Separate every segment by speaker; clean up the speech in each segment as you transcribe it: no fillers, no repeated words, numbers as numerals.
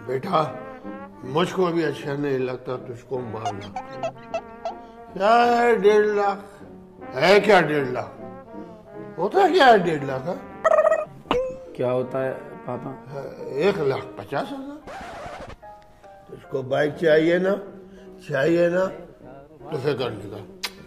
Speaker 1: बेटा मुझको भी अच्छा नहीं लगता तुझको मारना। क्या है 1.5 लाख है? क्या 1.5 लाख होता क्या है? 1.5 लाख है?
Speaker 2: क्या होता है पापा?
Speaker 1: 1,50,000। तुझको बाइक चाहिए ना? चाहिए ना तो फिर कर लेगा।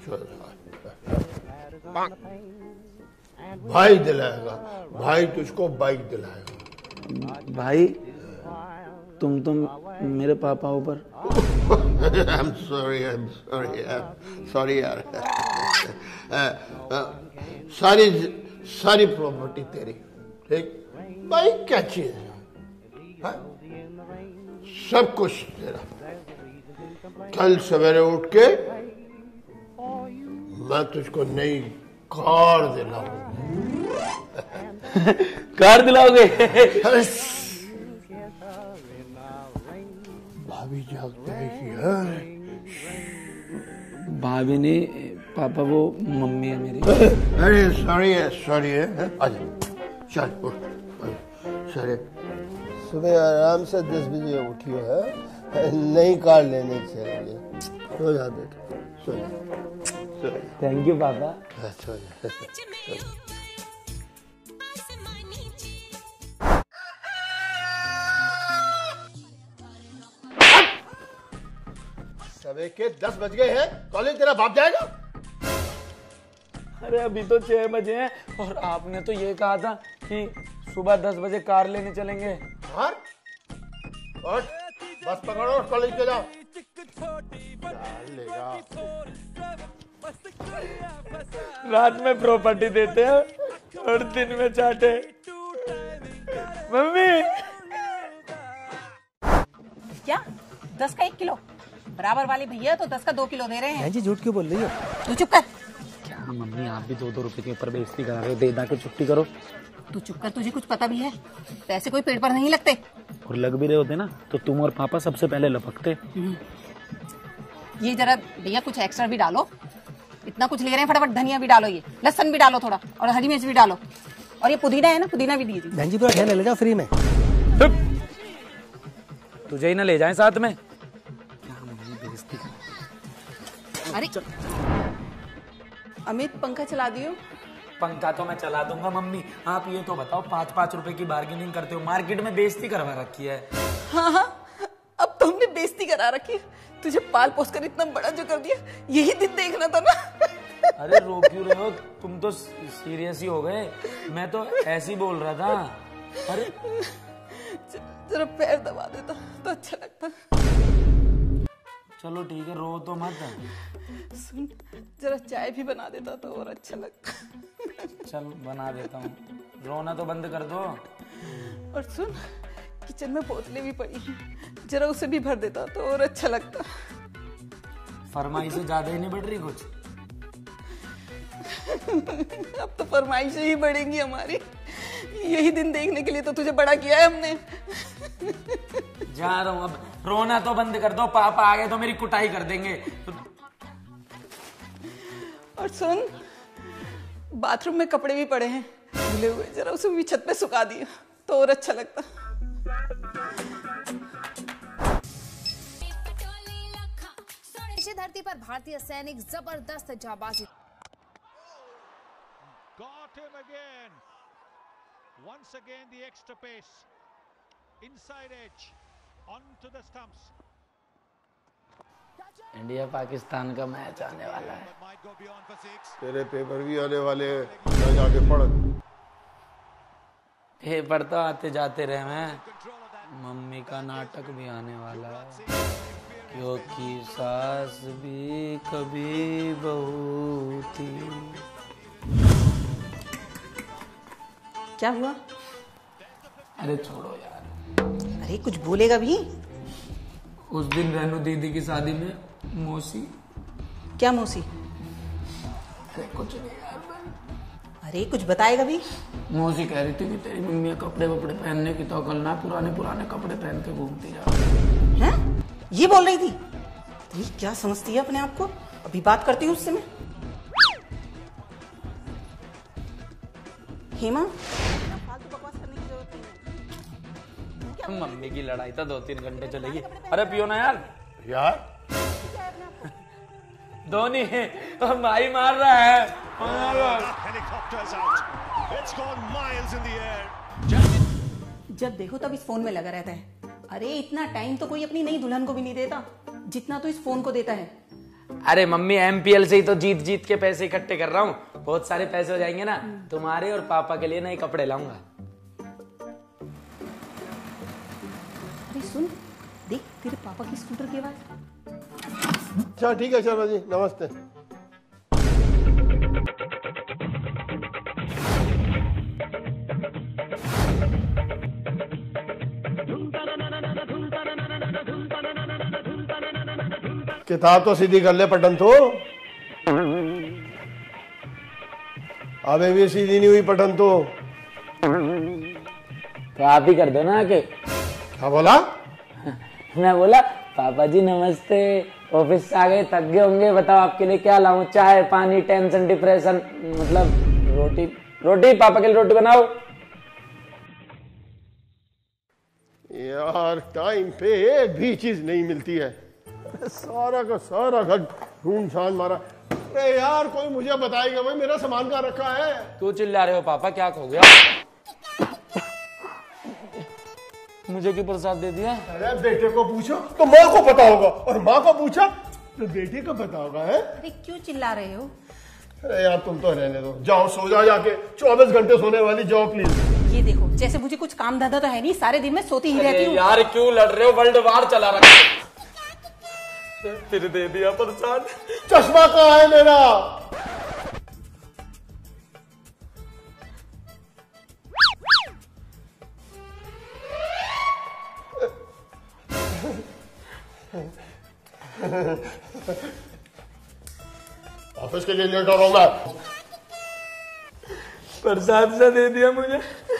Speaker 1: भाई दिलाएगा, भाई तुझको बाइक दिलाएगा।
Speaker 2: भाई तुम मेरे पापा ऊपर।
Speaker 1: I'm sorry यार। सारी प्रॉपर्टी तेरी, ठीक? बाइक क्या चीज है? सब कुछ तेरा। कल सवेरे उठ के मैं तुझको नई कार दिलाऊंगा।
Speaker 2: कार दिलाओगे?
Speaker 1: भाभी जाग जाएगी यार।
Speaker 2: भाभी नहीं पापा, वो मम्मी है मेरी।
Speaker 1: अरे सॉरी है। आजा चल उठ। सरे सुबह आराम से 10 बजे उठियो है, नई कार लेने चलेंगे। सो जा बेटा, सो जा।
Speaker 2: थैंक यू पापा।
Speaker 1: सो जा। सवेरे के 10 बज गए हैं, कॉलेज तेरा बाप जाएगा?
Speaker 2: अरे अभी तो 6 बजे हैं और आपने तो ये कहा था कि सुबह 10 बजे कार लेने चलेंगे।
Speaker 1: और बस पकड़ो और कॉलेज के जाओ। लेगा
Speaker 2: रात में प्रॉपर्टी देते हैं और दिन में चाटे। मम्मी
Speaker 3: क्या 10 का 1 किलो बराबर वाले भैया तो 10 का 2 किलो दे रहे हैं।
Speaker 4: जी झूठ क्यों बोल रही हो?
Speaker 3: तू चुप कर।
Speaker 2: क्या मम्मी आप भी 2-2 रुपए के ऊपर बेइज्जती करा रहे हो? दे के छुट्टी करो।
Speaker 3: तू चुप कर, तुझे कुछ पता भी है? पैसे कोई पेट पर नहीं लगते।
Speaker 2: और लग भी रहे होते ना तो तुम और पापा सबसे पहले लपकते।
Speaker 3: ये जरा भैया कुछ एक्स्ट्रा भी डालो। इतना कुछ ले रहे हैं, फटाफट धनिया भी डालो, ये लहसुन भी डालो थोड़ा, और हरी मिर्च भी डालो, और ये पुदीना है ना, पुदीना भी दीजिए।
Speaker 4: बहन जी पूरा ठेला ले जाओ फ्री में।
Speaker 2: तुझे ही ना ले जाएं साथ में।
Speaker 3: अरे अमित पंखा चला दियो।
Speaker 2: पंखा तो मैं चला दूंगा मम्मी, आप ये तो बताओ 5-5 रुपए की बार्गेनिंग करते हो, मार्केट में बेइज्जती करवा रखी है।
Speaker 3: हाँ, अब तो हमने बेइज्जती करा रखी है। तुझे पाल पोस कर इतना बड़ा जो कर दिया, यही दिन देखना था ना।
Speaker 2: अरे रो क्यों रहे हो? तुम तो सीरियस ही हो गए, मैं तो ऐसे ही बोल रहा था। अरे
Speaker 3: जरा पैर दबा देता तो अच्छा लगता।
Speaker 2: चलो ठीक है, रो तो मत।
Speaker 3: सुन, जरा चाय भी बना देता तो और अच्छा लगता।
Speaker 2: चल बना देता हूँ, रोना तो बंद कर दो।
Speaker 3: और सुन, किचन में बोतलें भी पड़ी हैं, जरा उसे भी भर देता तो और अच्छा लगता।
Speaker 2: फरमाइश से ज्यादा ही नहीं बढ़ रही कुछ?
Speaker 3: अब तो फरमाइशें ही बढ़ेंगी हमारी। यही दिन देखने के लिए तो तुझे बड़ा किया है हमने।
Speaker 2: जा रहा हूँ, अब रोना तो बंद कर दो, पापा आ गए तो मेरी कुटाई कर देंगे।
Speaker 3: और सुन, बाथरूम में कपड़े भी पड़े हैं धुले हुए, जरा उसे भी छत पे सुखा दिया तो और अच्छा लगता।
Speaker 5: धरती पर भारतीय सैनिक जबरदस्त जाबाजी।
Speaker 6: Got him again. Once again the extra pace. Inside edge. Onto the stumps.
Speaker 2: India Pakistan का मैच आने वाला है।
Speaker 1: तेरे पेपर भी आने वाले हैं, जा जाके पढ़।
Speaker 2: पेपर तो आते जाते रहे हैं, मम्मी का नाटक भी आने वाला है, क्योंकि सास भी कभी बहू थी।
Speaker 3: क्या हुआ?
Speaker 2: अरे छोड़ो यार।
Speaker 3: अरे कुछ बोलेगा भी?
Speaker 2: उस दिन रेनू दीदी की शादी में मौसी।
Speaker 3: क्या मौसी?
Speaker 2: अरे कुछ नहीं यार।
Speaker 3: अरे कुछ बताएगा भी?
Speaker 2: मौसी कह रही थी कि तेरी मम्मी कपड़े वपड़े पहनने की तो अकल ना, पुराने कपड़े पहन के घूमती जा।
Speaker 3: हैं? ये बोल रही थी? तुम क्या समझती है अपने आप को? अभी बात करती हूँ उससे मैं। हेमा, फालतू बकवास करने की जरूरत नहीं है।
Speaker 2: मम्मी की लड़ाई तो 2-3 घंटे चलेगी। अरे पियो ना यार।
Speaker 1: यार
Speaker 2: धोनी माई मार रहा है।
Speaker 6: Helicopters out. It's gone miles in the air.
Speaker 3: जब देखो तब इस फोन में लगा रहता है। अरे इतना टाइम तो कोई अपनी नई दुल्हन को भी नहीं देता जितना तो इस फोन को देता है।
Speaker 2: अरे मम्मी MPL से ही तो जीत जीत के पैसे इकट्ठे कर रहा हूँ। बहुत सारे पैसे हो जाएंगे ना, तुम्हारे और पापा के लिए नए कपड़े लाऊंगा।
Speaker 3: अरे सुन, देख तेरे पापा की स्कूटर की आवाज।
Speaker 1: अच्छा ठीक है शर्मा जी, नमस्ते। किताब तो सीधी कर ले पटन तो। अबे भी सीधी नहीं हुई पटन तो
Speaker 2: आप ही कर दो ना आके।
Speaker 1: क्या बोला?
Speaker 2: मैं बोला पापा जी नमस्ते, ऑफिस से आ गए, थक गए होंगे, बताओ आपके लिए क्या लाऊं? चाय पानी, टेंशन डिप्रेशन, मतलब रोटी। रोटी पापा के लिए रोटी बनाओ।
Speaker 1: यार टाइम पे एक भी चीज नहीं मिलती है। सारा का सारा घर ढूंढ छान मारा। अरे यार कोई मुझे बताएगा भाई मेरा सामान कहाँ रखा है?
Speaker 2: क्यों चिल्ला रहे हो पापा, क्या खो गया? मुझे क्यों प्रसाद दे दिया?
Speaker 1: अरे बेटे को पूछो तो माँ को पता होगा, और माँ को पूछा तो बेटे को पता होगा। है
Speaker 3: अरे क्यों चिल्ला रहे हो?
Speaker 1: अरे यार तुम तो रहने दो, जाओ सो जाओ जाके। 24 घंटे सोने वाली जाओ प्लीज।
Speaker 3: ये देखो, जैसे मुझे कुछ काम धंधा तो है नहीं, सारे दिन में सोती ही रहती हूँ।
Speaker 2: यार क्यों लड़ रहे हो? वर्ल्ड वार चला रखा है। फिर दे दिया प्रसाद।
Speaker 1: चश्मा कहाँ है मेरा? ऑफिस के लिए लेट हो रहा हूं मैं।
Speaker 2: प्रसाद सा दे दिया मुझे।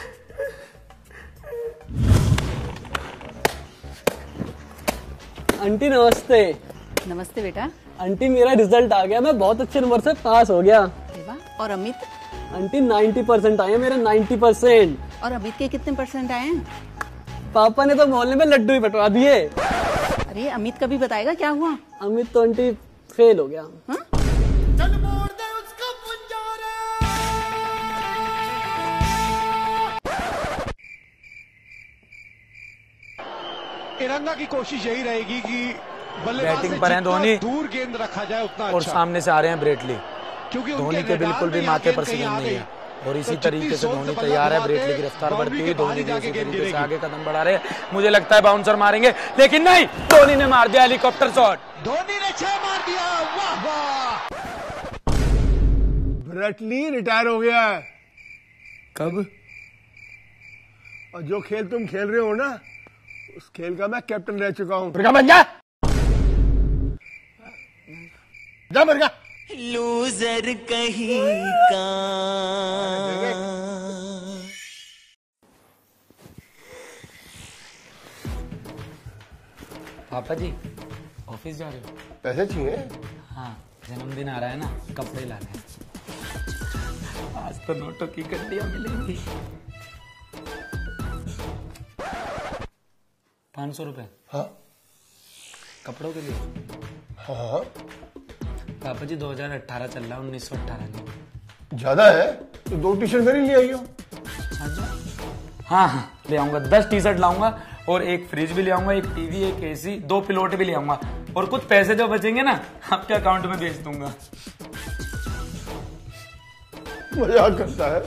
Speaker 4: आंटी नमस्ते।
Speaker 3: नमस्ते बेटा।
Speaker 4: आंटी मेरा रिजल्ट आ गया, मैं बहुत अच्छे नंबर से पास हो गया।
Speaker 3: अरे वाह, और अमित?
Speaker 4: आंटी 90% आए हैं मेरे, 90%।
Speaker 3: और अमित के कितने % आए हैं?
Speaker 4: पापा ने तो मोहल्ले में लड्डू ही बंटवा दिए।
Speaker 3: अरे अमित का भी बताएगा क्या हुआ?
Speaker 4: अमित तो आंटी फेल हो गया।
Speaker 3: हाँ?
Speaker 6: तिरंगा की कोशिश यही रहेगी कि बल्लेबाज
Speaker 2: बैटिंग
Speaker 6: से
Speaker 2: पर हैं
Speaker 6: जितना
Speaker 2: धोनी,
Speaker 6: दूर गेंद रखा जाए उतना
Speaker 2: और
Speaker 6: अच्छा।
Speaker 2: सामने से आ रहे हैं ब्रेटली।
Speaker 6: क्योंकि
Speaker 2: धोनी के बिल्कुल भी माथे पर सिकन नहीं है, और इसी तरीके से धोनी तैयार है। ब्रेटली की रफ्तार बढ़ती हुई, धोनी भी इसी तरीके से आगे कदम बढ़ा रहे हैं। मुझे लगता है बाउंसर मारेंगे, लेकिन नहीं, धोनी ने मार दिया हेलीकॉप्टर शॉट।
Speaker 6: धोनी ने 6 मार दिया। वाह वाह।
Speaker 1: ब्रेटली रिटायर हो गया है।
Speaker 2: कब?
Speaker 1: और जो खेल तुम खेल रहे हो ना, उस खेल का मैं कैप्टन रह चुका हूं। जा मर गया।
Speaker 7: लूजर कहीं का।
Speaker 2: पापा जी ऑफिस जा रहे हो?
Speaker 1: पैसे चाहिए?
Speaker 2: हाँ, जन्मदिन आ रहा है ना, कपड़े लाने हैं। आज तो नोटों की गड्डियां मिलेंगी। 500 रुपए?
Speaker 1: हाँ
Speaker 2: कपड़ों के लिए?
Speaker 1: हाँ।
Speaker 2: पापा जी 2018 चल रहा है, 1918 नहीं।
Speaker 1: ज्यादा है तो 2 टी-शर्ट मेरे लिए आइयो।
Speaker 2: हाँ हाँ ले आऊंगा, 10 टी-शर्ट लाऊंगा, और एक फ्रिज भी ले आऊंगा, एक टीवी, एक एसी, 2 पिलोट भी ले आऊंगा, और कुछ पैसे जो बचेंगे ना आपके अकाउंट में भेज दूंगा।
Speaker 1: मजाक करता है।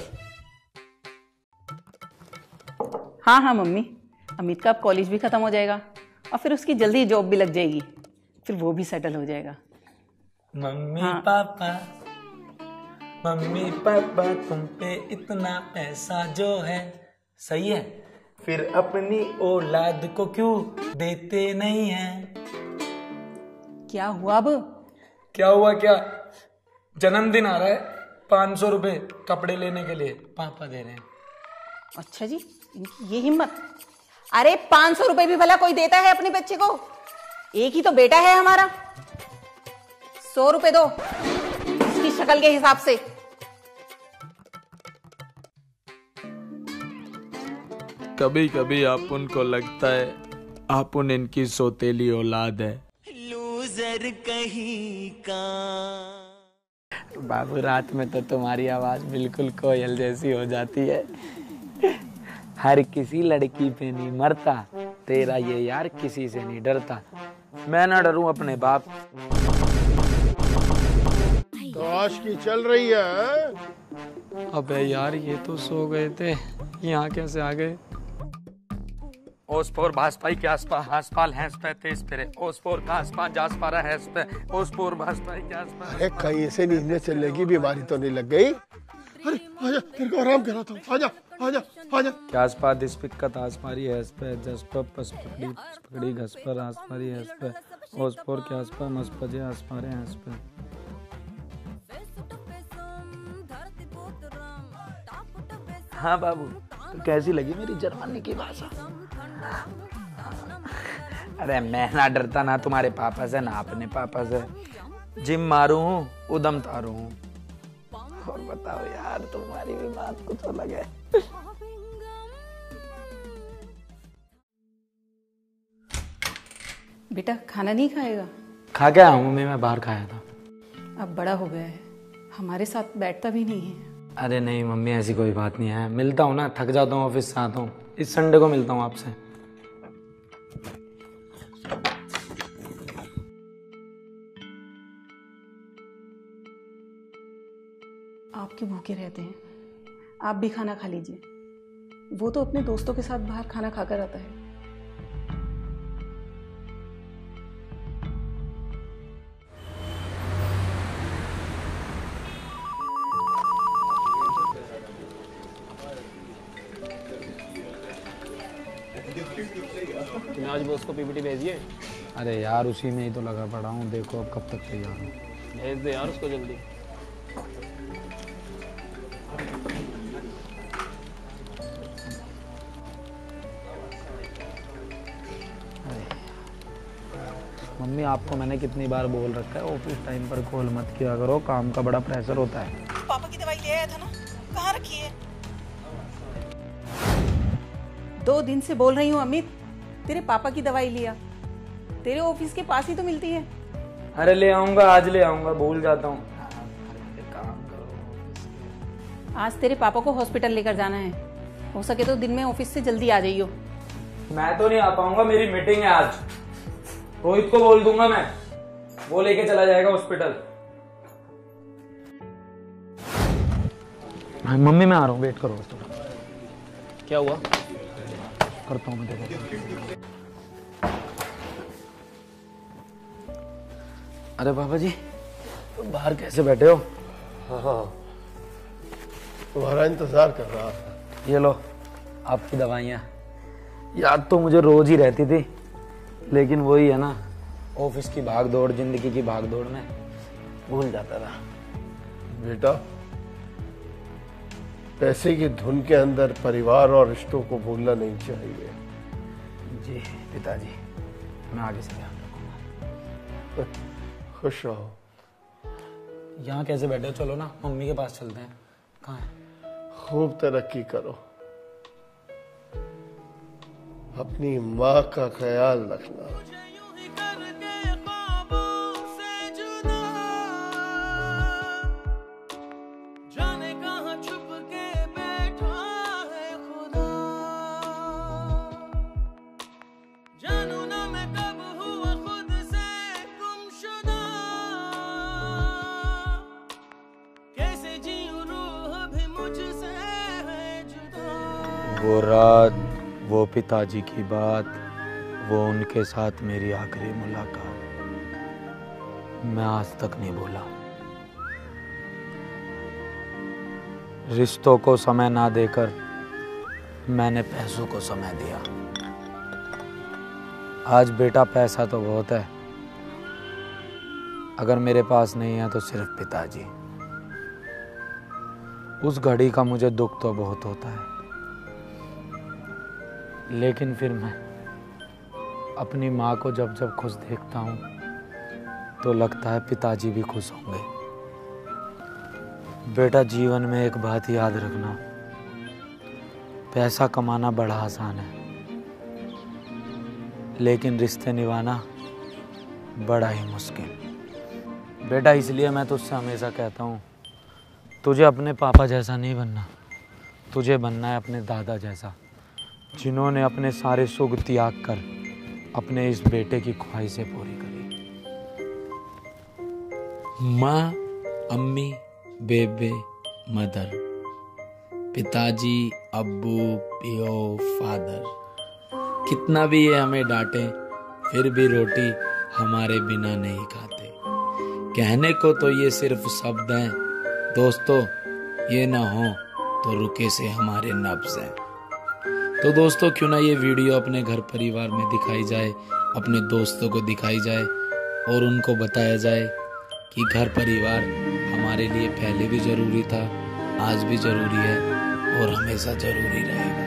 Speaker 3: हाँ हाँ मम्मी, अमित का अब कॉलेज भी खत्म हो जाएगा और फिर उसकी जल्दी जॉब भी लग जाएगी, फिर वो भी सेटल हो जाएगा।
Speaker 2: मम्मी
Speaker 3: हाँ।
Speaker 2: पापा, मम्मी पापा तुम पे इतना पैसा जो है, सही है, फिर अपनी औलाद को क्यों देते नहीं है?
Speaker 3: क्या हुआ अब?
Speaker 2: क्या हुआ क्या? जन्मदिन आ रहा है, 500 रुपए कपड़े लेने के लिए पापा दे रहे हैं।
Speaker 3: अच्छा जी, ये हिम्मत। अरे 500 रुपए भी भला कोई देता है अपने बच्चे को? एक ही तो बेटा है हमारा। 100 रुपए दो इसकी शक्ल के हिसाब से।
Speaker 2: कभी कभी अपुन को लगता है अपुन इनकी सौतेली औलाद है।
Speaker 7: लूजर कहीं का।
Speaker 4: बाबू रात में तो तुम्हारी आवाज बिल्कुल कोयल जैसी हो जाती है। हर किसी लड़की पे नहीं मरता, तेरा ये यार किसी से नहीं डरता। मैं ना डरूं अपने बाप।
Speaker 1: तो आज की चल रही है?
Speaker 4: अबे यार ये तो सो गए थे, यहाँ कैसे आ गए? ओसपोर भासपाई के आसपास हासपाल हैंस पे तेज पेरे ओसपोर का आसपास जास पारा हैंस पे ओसपोर भासपाई के आसपास।
Speaker 1: अरे कहीं ऐसे नींद में चलने की बीमारी तो नहीं लग गई? अरे आजा, तेरे को आराम कराता हूँ। आजा आजा आजा।
Speaker 4: क्या आसपास दिस्पिक का तासपारी हैंस पे जसप पस पकड़ी घस पर आसपारी हैंस पे ओसपोर के आसपास मसपजे आसपारे हैंस पे। हाँ बाबू, तो कैसी लगी मेरी जर्मनी की भाषा? अरे मैं ना डरता ना तुम्हारे पापा से ना अपने पापा से। जिम मारू हूँ, उदम तारू हूँ। और बताओ यार, तुम्हारी भी बात कुछ अलग है।
Speaker 3: बेटा खाना नहीं खाएगा?
Speaker 4: खा के आऊँ मम्मी, मैं बाहर खाया था।
Speaker 3: अब बड़ा हो गया है, हमारे साथ बैठता भी नहीं है।
Speaker 4: अरे नहीं मम्मी, ऐसी कोई बात नहीं है। मिलता हूँ ना, थक जाता हूँ ऑफिस से आता हूँ। इस संडे को मिलता हूँ आपसे।
Speaker 3: आप क्यों भूखे रहते हैं? आप भी खाना खा लीजिए। वो तो अपने दोस्तों के साथ बाहर खाना खाकर आता है।
Speaker 4: आज बॉस को पीपीटी भेजिए। अरे यार उसी में ही तो लगा पड़ा हूँ, देखो अब कब तक तैयार हूँ। भेज दे यार उसको जल्दी। मम्मी आपको मैंने कितनी बार बोल रखा है ऑफिस टाइम पर कॉल मत किया करो, काम का बड़ा प्रेशर होता है।
Speaker 3: पापा की दवाई ले आया था ना, कहाँ रखी है? 2 दिन से बोल रही हूँ अमित, तेरे पापा की दवाई लिया। तेरे ऑफिस के पास ही तो मिलती है।
Speaker 4: अरे ले आऊंगा, आज ले आऊंगा, भूल जाता हूँ।
Speaker 3: आज तेरे पापा को हॉस्पिटल लेकर जाना है, हो सके तो दिन में ऑफिस से जल्दी आ जाइयो।
Speaker 4: मैं तो नहीं आ पाऊंगा, मेरी मीटिंग है आज। रोहित को बोल दूंगा मैं, वो लेके चला जाएगा हॉस्पिटल। मम्मी मैं आ रहा हूँ, वेट करो थोड़ा। क्या हुआ? करता हूँ मैं, देखो। अरे बाबा जी, बाहर कैसे बैठे हो?
Speaker 1: हाँ, तुम्हारा इंतजार कर रहा था।
Speaker 4: ये लो आपकी दवाइयाँ। याद तो मुझे रोज ही रहती थी, लेकिन वही है ना, ऑफिस की भाग दौड़, जिंदगी की भाग दौड़ में भूल जाता था।
Speaker 1: बेटा, पैसे की धुन के अंदर परिवार और रिश्तों को भूलना नहीं चाहिए।
Speaker 4: जी पिताजी, मैं आगे से ध्यान रखूंगा।
Speaker 1: खुश रहो।
Speaker 4: यहाँ कैसे बैठे हो? चलो ना मम्मी के पास चलते हैं। कहाँ है?
Speaker 1: खूब तरक्की करो, अपनी माँ का ख्याल रखना।
Speaker 4: वो रात, वो पिताजी की बात, वो उनके साथ मेरी आखिरी मुलाकात, मैं आज तक नहीं भूला। रिश्तों को समय ना देकर मैंने पैसों को समय दिया। आज बेटा पैसा तो बहुत है, अगर मेरे पास नहीं है तो सिर्फ पिताजी। उस घड़ी का मुझे दुख तो बहुत होता है, लेकिन फिर मैं अपनी माँ को जब जब खुश देखता हूँ तो लगता है पिताजी भी खुश होंगे। बेटा जीवन में एक बात याद रखना, पैसा कमाना बड़ा आसान है, लेकिन रिश्ते निभाना बड़ा ही मुश्किल। बेटा, इसलिए मैं तुझसे हमेशा कहता हूँ, तुझे अपने पापा जैसा नहीं बनना, तुझे बनना है अपने दादा जैसा, जिन्होंने अपने सारे सुख त्याग कर अपने इस बेटे की ख्वाहिशें पूरी करी।
Speaker 2: माँ, अम्मी, बेबे, मदर, पिताजी, अब्बू, पियो, फादर। कितना भी ये हमें डांटे, फिर भी रोटी हमारे बिना नहीं खाते। कहने को तो ये सिर्फ शब्द हैं दोस्तों, ये ना हो तो रुके से हमारे नब्ज़ हैं। तो दोस्तों, क्यों ना ये वीडियो अपने घर परिवार में दिखाई जाए, अपने दोस्तों को दिखाई जाए और उनको बताया जाए कि घर परिवार हमारे लिए पहले भी ज़रूरी था, आज भी ज़रूरी है और हमेशा ज़रूरी रहेगा।